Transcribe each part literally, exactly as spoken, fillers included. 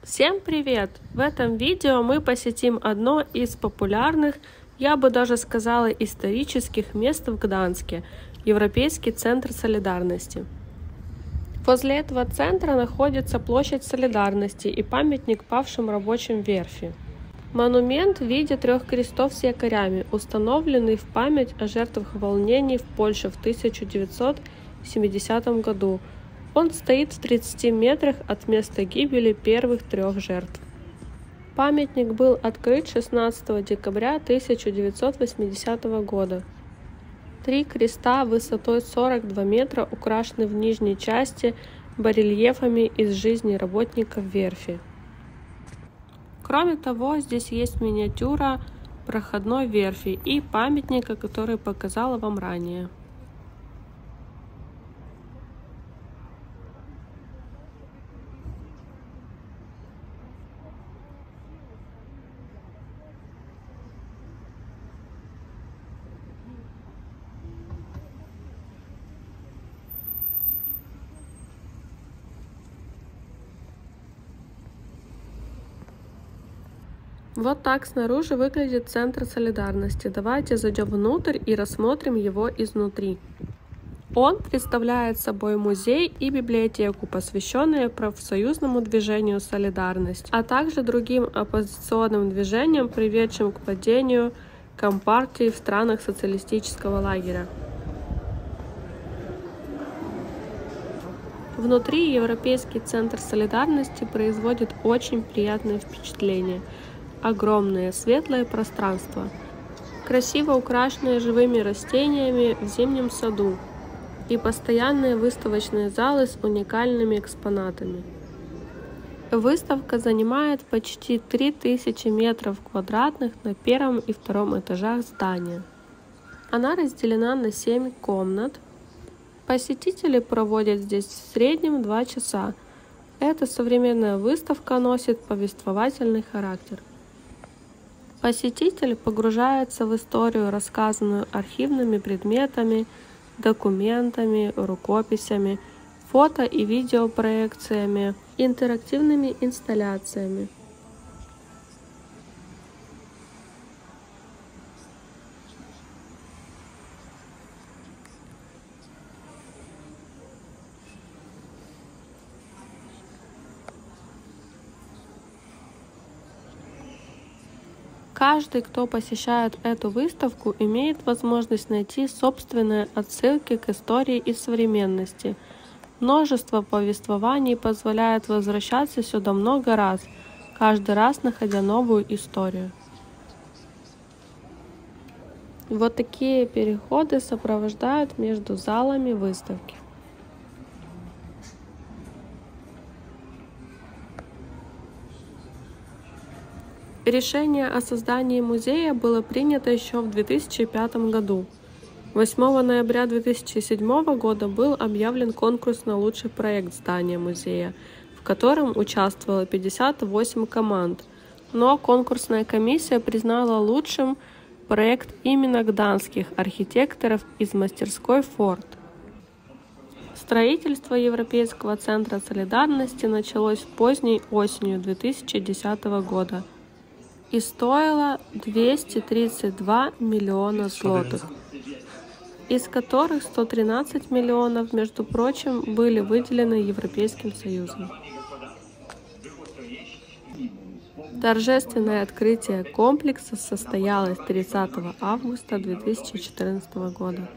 Всем привет! В этом видео мы посетим одно из популярных, я бы даже сказала, исторических мест в Гданске – Европейский центр солидарности. Возле этого центра находится площадь Солидарности и памятник павшим рабочим верфи. Монумент в виде трех крестов с якорями, установленный в память о жертвах волнений в Польше в тысяча девятьсот семидесятом году. Он стоит в тридцати метрах от места гибели первых трех жертв. Памятник был открыт шестнадцатого декабря тысяча девятьсот восьмидесятого года. Три креста высотой сорок два метра украшены в нижней части барельефами из жизни работников верфи. Кроме того, здесь есть миниатюра проходной верфи и памятника, который показала вам ранее. Вот так снаружи выглядит центр солидарности. Давайте зайдем внутрь и рассмотрим его изнутри. Он представляет собой музей и библиотеку, посвященные профсоюзному движению «Солидарность», а также другим оппозиционным движениям, приведшим к падению компартии в странах социалистического лагеря. Внутри Европейский центр солидарности производит очень приятное впечатление. Огромное светлое пространство, красиво украшенное живыми растениями в зимнем саду и постоянные выставочные залы с уникальными экспонатами. Выставка занимает почти три тысячи метров квадратных на первом и втором этажах здания. Она разделена на семь комнат. Посетители проводят здесь в среднем два часа. Эта современная выставка носит повествовательный характер. Посетитель погружается в историю, рассказанную архивными предметами, документами, рукописями, фото и видеопроекциями, интерактивными инсталляциями. Каждый, кто посещает эту выставку, имеет возможность найти собственные отсылки к истории и современности. Множество повествований позволяет возвращаться сюда много раз, каждый раз находя новую историю. Вот такие переходы сопровождают между залами выставки. Решение о создании музея было принято еще в две тысячи пятом году. восьмого ноября две тысячи седьмого года был объявлен конкурс на лучший проект здания музея, в котором участвовало пятьдесят восемь команд, но конкурсная комиссия признала лучшим проект именно гданских архитекторов из мастерской Форд. Строительство Европейского центра солидарности началось поздней осенью две тысячи десятого года и стоило двести тридцать два миллиона злотых, из которых сто тринадцать миллионов, между прочим, были выделены Европейским Союзом. Торжественное открытие комплекса состоялось тридцатого августа две тысячи четырнадцатого года.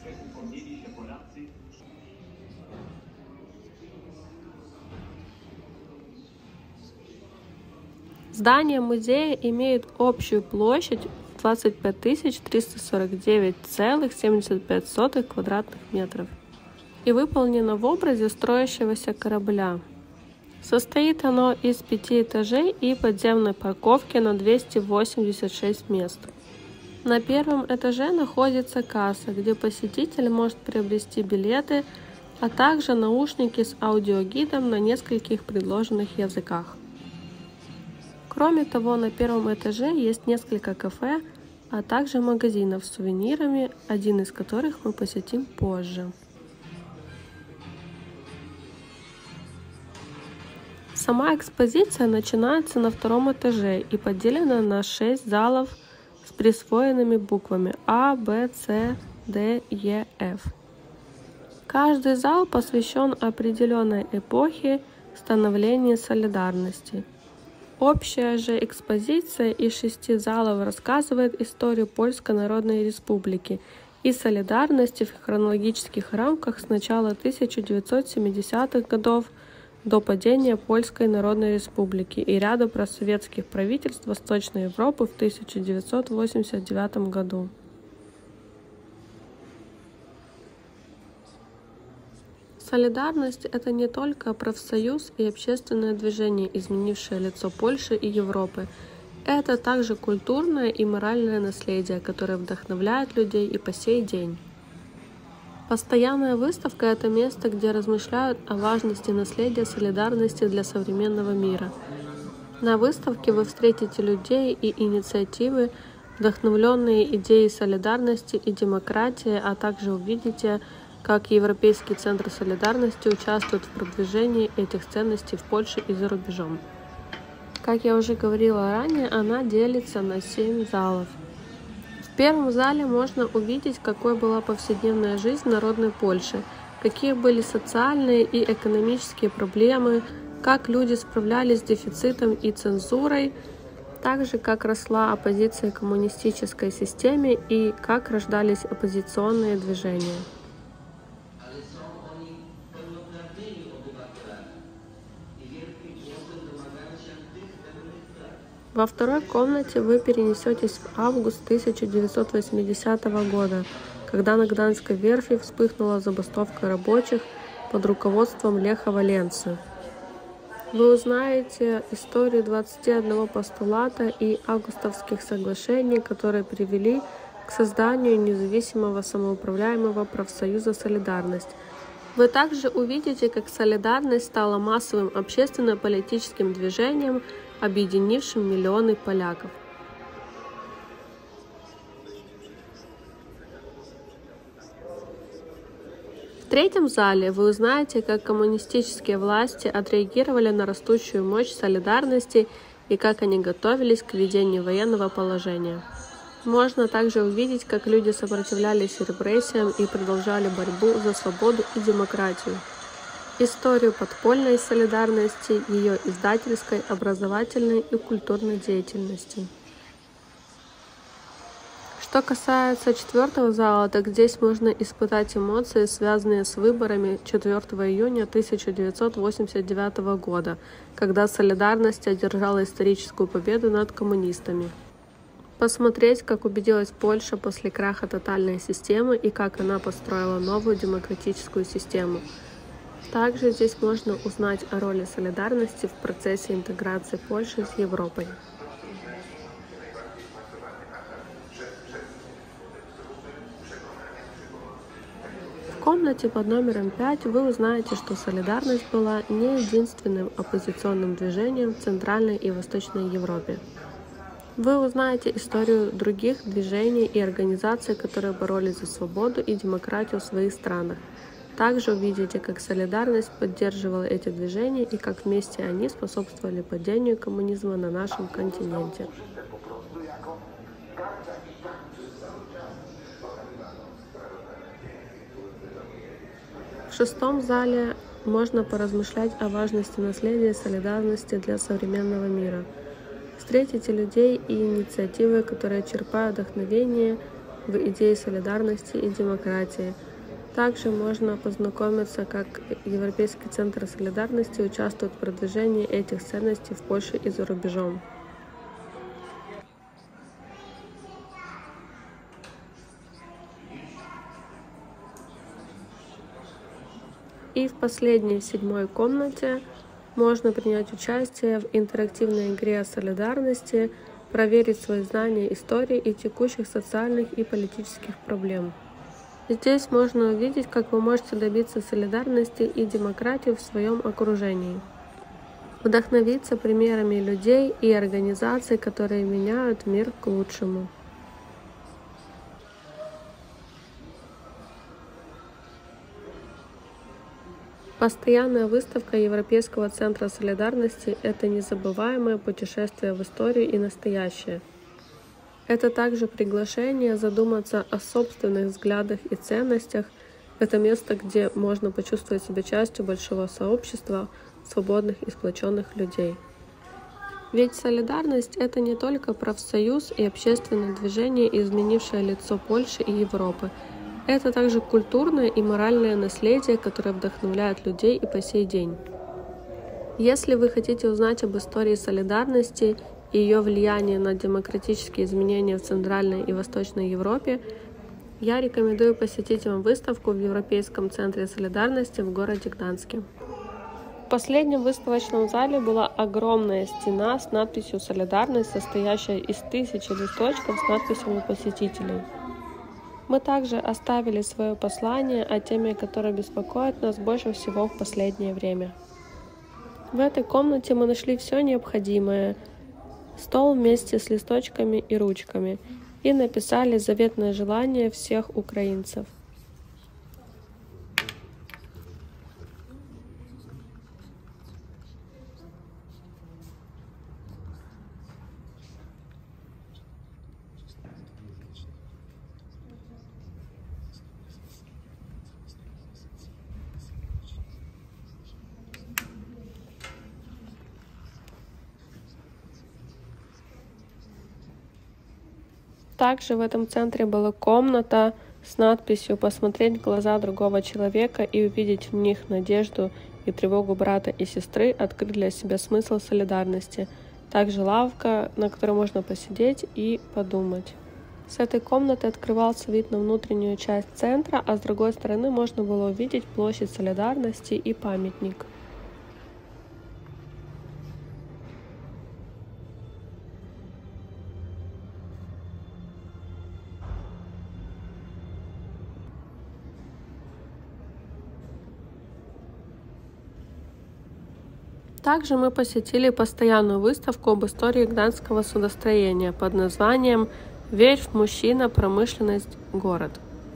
Здание музея имеет общую площадь в двадцать пять тысяч триста сорок девять целых семьдесят пять сотых квадратных метров и выполнено в образе строящегося корабля. Состоит оно из пяти этажей и подземной парковки на двести восемьдесят шесть мест. На первом этаже находится касса, где посетитель может приобрести билеты, а также наушники с аудиогидом на нескольких предложенных языках. Кроме того, на первом этаже есть несколько кафе, а также магазинов с сувенирами, один из которых мы посетим позже. Сама экспозиция начинается на втором этаже и поделена на шесть залов с присвоенными буквами А, Б, С, Д, Е, Ф. Каждый зал посвящен определенной эпохе становления солидарности. Общая же экспозиция из шести залов рассказывает историю Польской Народной Республики и солидарности в хронологических рамках с начала тысяча девятьсот семидесятых годов до падения Польской Народной Республики и ряда просоветских правительств Восточной Европы в тысяча девятьсот восемьдесят девятом году. Солидарность – это не только профсоюз и общественное движение, изменившее лицо Польши и Европы. Это также культурное и моральное наследие, которое вдохновляет людей и по сей день. Постоянная выставка – это место, где размышляют о важности наследия солидарности для современного мира. На выставке вы встретите людей и инициативы, вдохновленные идеей солидарности и демократии, а также увидите, как Европейский центр солидарности участвует в продвижении этих ценностей в Польше и за рубежом. Как я уже говорила ранее, она делится на семь залов. В первом зале можно увидеть, какой была повседневная жизнь народной Польши, какие были социальные и экономические проблемы, как люди справлялись с дефицитом и цензурой, также как росла оппозиция к коммунистической системе и как рождались оппозиционные движения. Во второй комнате вы перенесетесь в август тысяча девятьсот восьмидесятого года, когда на Гданьской верфи вспыхнула забастовка рабочих под руководством Леха Валенсы. Вы узнаете историю двадцати одного постулата и августовских соглашений, которые привели к созданию независимого самоуправляемого профсоюза «Солидарность». Вы также увидите, как солидарность стала массовым общественно-политическим движением, объединившим миллионы поляков. В третьем зале вы узнаете, как коммунистические власти отреагировали на растущую мощь солидарности и как они готовились к введению военного положения. Можно также увидеть, как люди сопротивлялись репрессиям и продолжали борьбу за свободу и демократию. Историю подпольной солидарности, ее издательской, образовательной и культурной деятельности. Что касается четвертого зала, так здесь можно испытать эмоции, связанные с выборами четвёртого июня тысяча девятьсот восемьдесят девятого года, когда солидарность одержала историческую победу над коммунистами. Посмотреть, как убедилась Польша после краха тотальной системы и как она построила новую демократическую систему. Также здесь можно узнать о роли солидарности в процессе интеграции Польши с Европой. В комнате под номером пять вы узнаете, что солидарность была не единственным оппозиционным движением в Центральной и Восточной Европе. Вы узнаете историю других движений и организаций, которые боролись за свободу и демократию в своих странах. Также увидите, как солидарность поддерживала эти движения и как вместе они способствовали падению коммунизма на нашем континенте. В шестом зале можно поразмышлять о важности наследия солидарности для современного мира. Встретите людей и инициативы, которые черпают вдохновение в идее солидарности и демократии. Также можно познакомиться, как Европейский центр солидарности участвует в продвижении этих ценностей в Польше и за рубежом. И в последней, в седьмой комнате, можно принять участие в интерактивной игре о солидарности, проверить свои знания истории и текущих социальных и политических проблем. Здесь можно увидеть, как вы можете добиться солидарности и демократии в своем окружении. Вдохновиться примерами людей и организаций, которые меняют мир к лучшему. Постоянная выставка Европейского центра солидарности – это незабываемое путешествие в историю и настоящее. Это также приглашение задуматься о собственных взглядах и ценностях. Это место, где можно почувствовать себя частью большого сообщества свободных и сплоченных людей. Ведь солидарность – это не только профсоюз и общественное движение, изменившее лицо Польши и Европы. Это также культурное и моральное наследие, которое вдохновляет людей и по сей день. Если вы хотите узнать об истории солидарности и ее влияние на демократические изменения в Центральной и Восточной Европе, я рекомендую посетить вам выставку в Европейском центре солидарности в городе Гданске. В последнем выставочном зале была огромная стена с надписью «Солидарность», состоящая из тысячи листочков с надписями посетителей. Мы также оставили свое послание о теме, которая беспокоит нас больше всего в последнее время. В этой комнате мы нашли все необходимое: стол вместе с листочками и ручками, и написали заветное желание всех украинцев. Также в этом центре была комната с надписью «Посмотреть в глаза другого человека и увидеть в них надежду и тревогу брата и сестры, открыть для себя смысл солидарности». Также лавка, на которой можно посидеть и подумать. С этой комнаты открывался вид на внутреннюю часть центра, а с другой стороны можно было увидеть площадь солидарности и памятник. Также мы посетили постоянную выставку об истории гданского судостроения под названием «Верфь, мужчина, промышленность, город».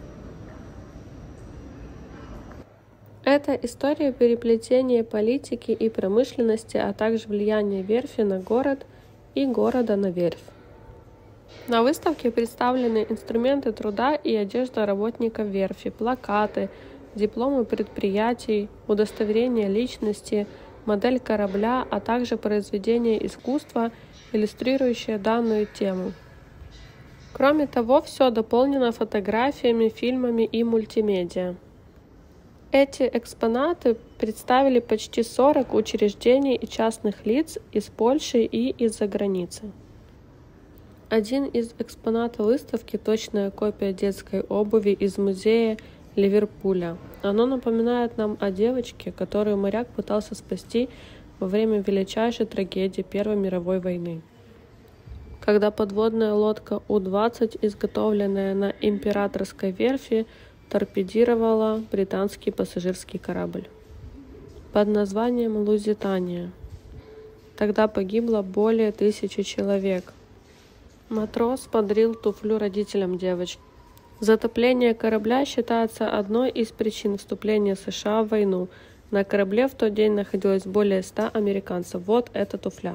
Это история переплетения политики и промышленности, а также влияния верфи на город и города на верфь. На выставке представлены инструменты труда и одежда работников верфи, плакаты, дипломы предприятий, удостоверения личности, модель корабля, а также произведения искусства, иллюстрирующие данную тему. Кроме того, все дополнено фотографиями, фильмами и мультимедиа. Эти экспонаты представили почти сорок учреждений и частных лиц из Польши и из-за границы. Один из экспонатов выставки – точная копия детской обуви из музея Ливерпуля. Оно напоминает нам о девочке, которую моряк пытался спасти во время величайшей трагедии Первой мировой войны, когда подводная лодка У двадцать, изготовленная на императорской верфи, торпедировала британский пассажирский корабль под названием «Лузитания». Тогда погибло более тысячи человек. Матрос подарил туфлю родителям девочки. Затопление корабля считается одной из причин вступления США в войну. На корабле в тот день находилось более ста американцев. Вот эта туфля.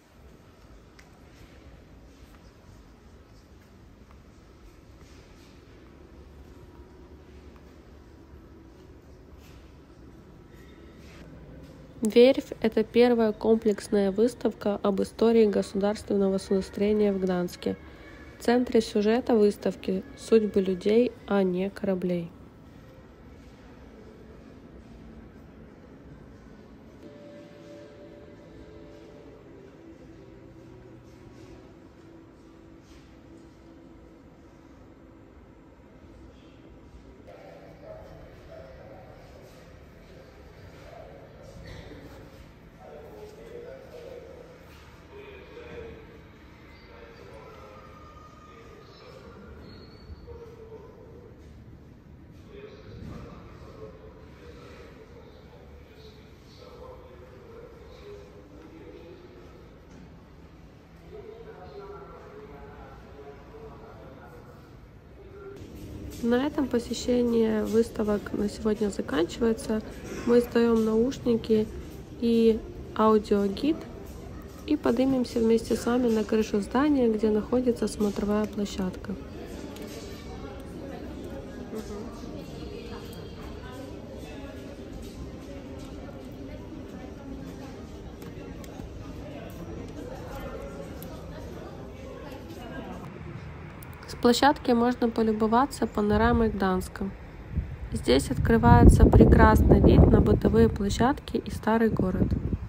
Верфь – это первая комплексная выставка об истории государственного судостроения в Гданске. В центре сюжета выставки – судьбы людей, а не кораблей. На этом посещение выставок на сегодня заканчивается. Мы сдаем наушники и аудиогид и поднимемся вместе с вами на крышу здания, где находится смотровая площадка. С площадки можно полюбоваться панорамой Гданска. Здесь открывается прекрасный вид на бытовые площадки и старый город.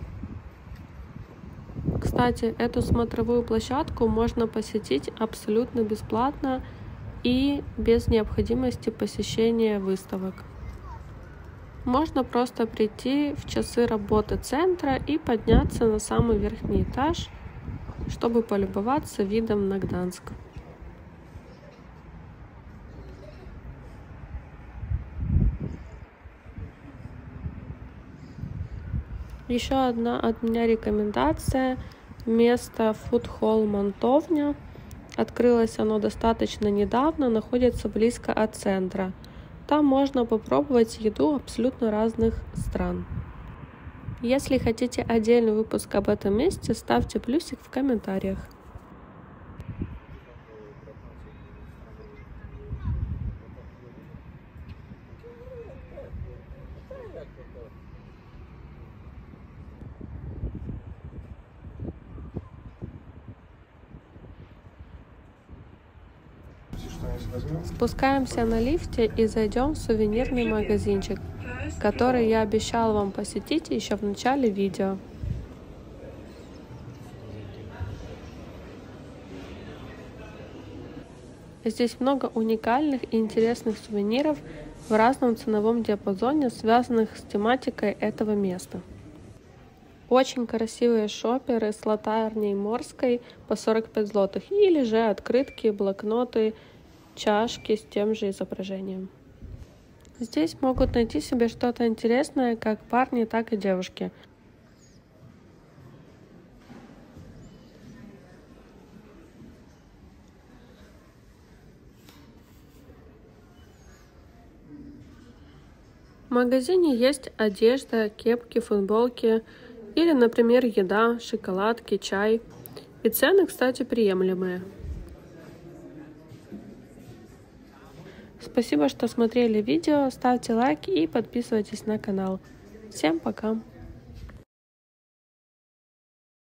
Кстати, эту смотровую площадку можно посетить абсолютно бесплатно и без необходимости посещения выставок. Можно просто прийти в часы работы центра и подняться на самый верхний этаж, чтобы полюбоваться видом на Гданск. Еще одна от меня рекомендация. Место Food Hall Монтовня. Открылось оно достаточно недавно, находится близко от центра. Там можно попробовать еду абсолютно разных стран. Если хотите отдельный выпуск об этом месте, ставьте плюсик в комментариях. Спускаемся на лифте и зайдем в сувенирный магазинчик, который я обещала вам посетить еще в начале видео. Здесь много уникальных и интересных сувениров в разном ценовом диапазоне, связанных с тематикой этого места. Очень красивые шоперы с латарней морской по сорок пять злотых или же открытки, блокноты, чашки с тем же изображением. Здесь могут найти себе что-то интересное как парни, так и девушки. В магазине есть одежда, кепки, футболки или, например, еда, шоколадки, чай. И цены, кстати, приемлемые. Спасибо, что смотрели видео, ставьте лайки и подписывайтесь на канал. Всем пока!